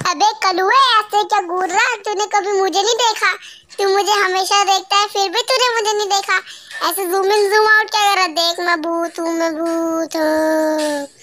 अबे कलुए, ऐसे क्या घूर रहा है? तूने कभी मुझे नहीं देखा? तू मुझे हमेशा देखता है, फिर भी तूने मुझे नहीं देखा। ऐसे जूम इन जूम आउट क्या कर रहा? देख, मैं भूत हूँ, मैं भूत हूँ।